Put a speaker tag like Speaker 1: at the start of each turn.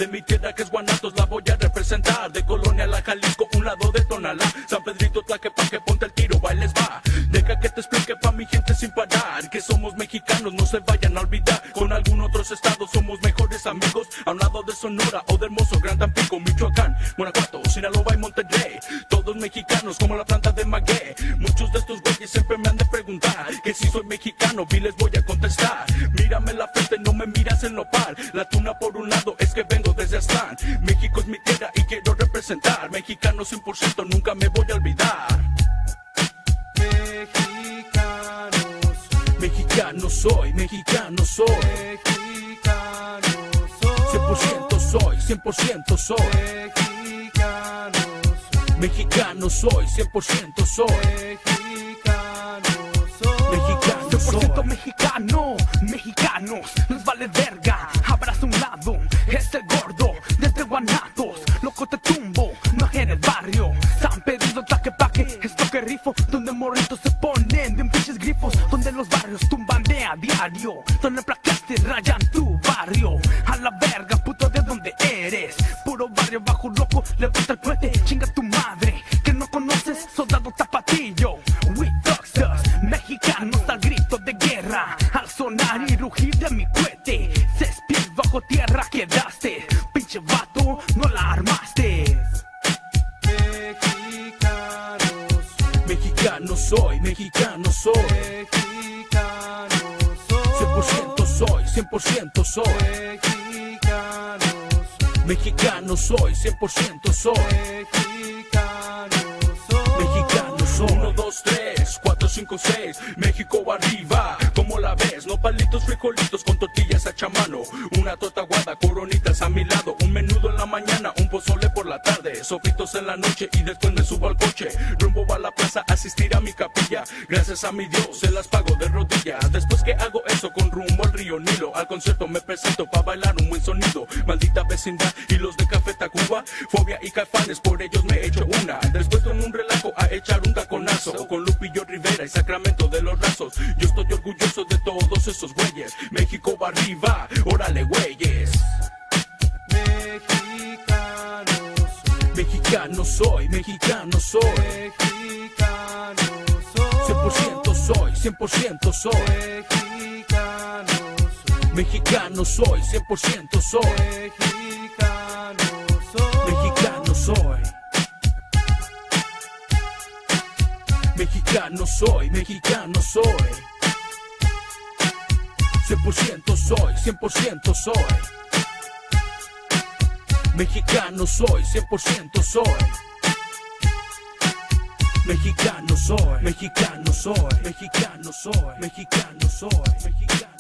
Speaker 1: de mi tierra que es Guanatos, la voy a representar. De Colonia la Jalisco, un lado de Tonalá, San Pedrito, Tlaquepaque, ponte el tiro, bailes va. Deja que te explique pa' mi gente sin parar, que somos mexicanos, no se vayan a olvidar. Con algún otros estados somos mejores amigos, a un lado de Sonora o de hermoso Gran Tampico, Michoacán, Guanajuato, Sinaloa y Monterrey. Todos mexicanos como la planta de maguey. Muchos de estos güeyes siempre me han de preguntar que si soy mexicano, vi les voy a contestar. Mírame en la frente, no me miras en nopal. La tuna por un lado es que vengo desde Aztlán. México es mi tierra y quiero representar. Mexicano 100%, nunca me voy a olvidar. Mexicano soy, mexicano soy. 100% soy, 100% soy. Mexicano soy, 100% soy. Mexicano soy.
Speaker 2: 100% mexicano, mexicanos, nos vale verga. Abrazo a un lado, es el gordo, desde Guanatos, loco te tumbo, no en el barrio. San Pedro, Tlaquepaque, es lo que rifo, donde morritos se ponen bien pinches grifos, donde los barrios tumban de a diario, donde placaste rayan tu barrio. A la verga, puto, ¿de dónde eres? Puro barrio bajo loco, levanta el cohete, chinga tu madre, que no conoces, soldado tapatillo. We Doxers, mexicanos al grito de guerra, al sonar y rugir de mi cohete, 6 pies bajo tierra quedaste, pinche vato, no la armaste.
Speaker 1: Mexicano soy, mexicano soy. 100% soy, 100% soy. Mexicano soy, 100% soy. Mexicano soy. 1, 2, 3, 4, 5, 6. México arriba, como la ves, no palitos, frijolitos con tortillas a chamano. Una torta aguada, coronitas a mi lado. Un menudo en la mañana, un pozole por la tarde. Sopitos en la noche y después me subo al coche. Rumbo a la plaza, asistir a mi capilla. Gracias a mi Dios, se las pago de rodillas. Después que hago eso, con rumbo al río Nilo. Al concierto me presento pa' bailar un buen sonido. Maldita vecindad y los de Café Tacuba. Fobia y Caifanes, por ellos me echo una. Después con un relajo a echar un taconazo. Con Lupillo Rivera y Sacramento de los Rasos. Yo estoy orgulloso de todos esos güeyes. México va arriba, órale güeyes. Mexicano soy, mexicano soy. 100% soy, 100% soy. Mexicano soy, 100% soy. Mexicano soy. Mexicano soy, mexicano soy. 100% soy, 100% soy. Mexicano soy, 100% soy. Mexicano soy, mexicano soy, mexicano soy, mexicano soy, mexicano.